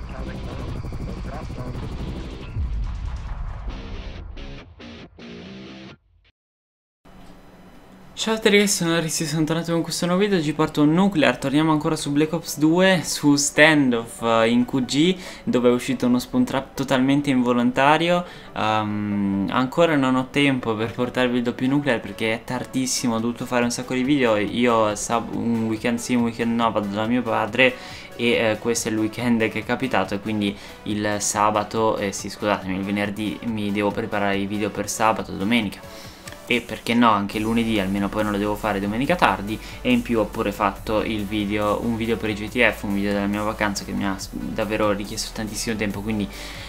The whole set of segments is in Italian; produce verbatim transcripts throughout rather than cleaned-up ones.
Ciao a tutti ragazzi, sono Rissi, sono tornato con questo nuovo video. Oggi porto un Nuclear, torniamo ancora su Black Ops due, su Standoff uh, in Q G, dove è uscito uno spawn trap totalmente involontario. um, Ancora non ho tempo per portarvi il doppio Nuclear perché è tardissimo, ho dovuto fare un sacco di video. Io un weekend sì, un weekend no, vado da mio padre e eh, questo è il weekend che è capitato, e quindi il sabato, eh, sì scusatemi, il venerdì mi devo preparare i video per sabato, domenica. E perché no anche lunedì, almeno poi non lo devo fare domenica tardi. E in più ho pure fatto il video, un video per i G T F, un video della mia vacanza che mi ha davvero richiesto tantissimo tempo, quindi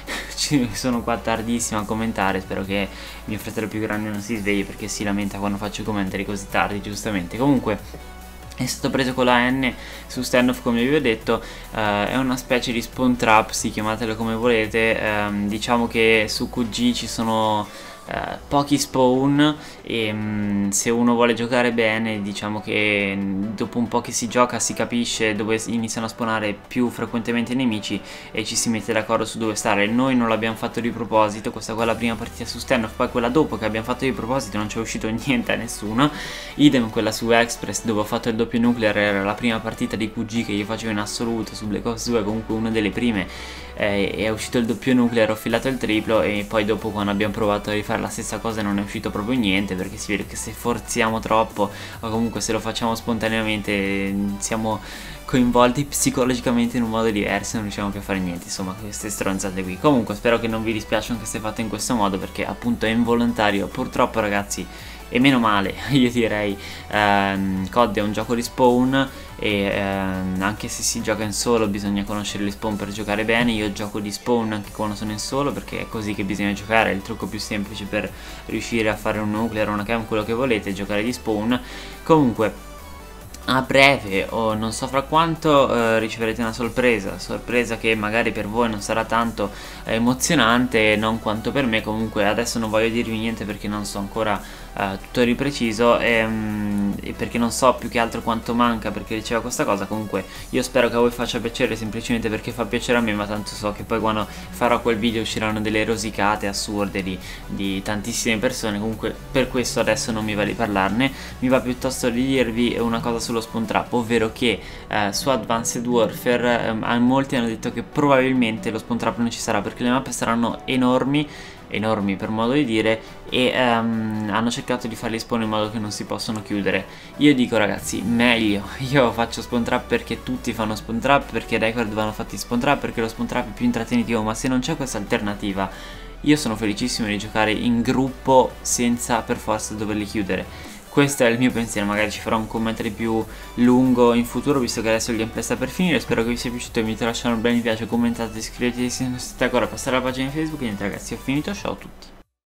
sono qua tardissimo a commentare. Spero che mio fratello più grande non si svegli, perché si lamenta quando faccio i commentari così tardi, giustamente. Comunque è stato preso con la N su Standoff, come vi ho detto. uh, è una specie di spawn trap, sì, chiamatelo come volete. um, diciamo che su Q G ci sono Uh, pochi spawn e um, se uno vuole giocare bene, diciamo che dopo un po' che si gioca si capisce dove iniziano a spawnare più frequentemente i nemici e ci si mette d'accordo su dove stare. Noi non l'abbiamo fatto di proposito, questa qua è la prima partita su Standoff, poi quella dopo che abbiamo fatto di proposito non c'è uscito niente a nessuno. Idem quella su Express dove ho fatto il doppio Nuclear, era la prima partita di Q G che io facevo in assoluto su Black Ops due, comunque una delle prime. Eh, è uscito il doppio Nuclear, ho filato il triplo, e poi dopo quando abbiamo provato a rifare la stessa cosa non è uscito proprio niente, perché si vede che se forziamo troppo o comunque se lo facciamo spontaneamente siamo coinvolti psicologicamente in un modo diverso e non riusciamo più a fare niente. Insomma, queste stronzate qui. Comunque spero che non vi dispiacciono che sia fatto in questo modo, perché appunto è involontario purtroppo ragazzi. E meno male, io direi. ehm, C O D è un gioco di spawn e ehm, anche se si gioca in solo bisogna conoscere gli spawn per giocare bene. Io gioco di spawn anche quando sono in solo, perché è così che bisogna giocare, è il trucco più semplice per riuscire a fare un nuclear, una cam, quello che volete, giocare di spawn. Comunque a breve o non so fra quanto eh, riceverete una sorpresa, sorpresa che magari per voi non sarà tanto eh, emozionante, non quanto per me. Comunque adesso non voglio dirvi niente perché non so ancora eh, tutto di preciso e, mm, e perché non so più che altro quanto manca perché riceva questa cosa. Comunque io spero che a voi faccia piacere, semplicemente perché fa piacere a me, ma tanto so che poi quando farò quel video usciranno delle rosicate assurde di, di tantissime persone. Comunque per questo adesso non mi va di parlarne, mi va piuttosto di dirvi una cosa sullo spawn trap, ovvero che eh, su Advanced Warfare eh, molti hanno detto che probabilmente lo spawn trap non ci sarà perché le mappe saranno enormi, enormi per modo di dire, e um, hanno cercato di farli spawn in modo che non si possono chiudere. Io dico ragazzi, meglio, io faccio spawn trap perché tutti fanno spawn trap, perché i record vanno fatti spawn trap, perché lo spawn trap è più intrattenitivo, ma se non c'è questa alternativa io sono felicissimo di giocare in gruppo senza per forza doverli chiudere. Questo è il mio pensiero, magari ci farò un commento più lungo in futuro, visto che adesso il gameplay sta per finire. Spero che vi sia piaciuto, vi lasciate un bel mi piace, commentate, iscrivetevi se non siete ancora, passare alla pagina di Facebook. E niente ragazzi, ho finito, ciao a tutti.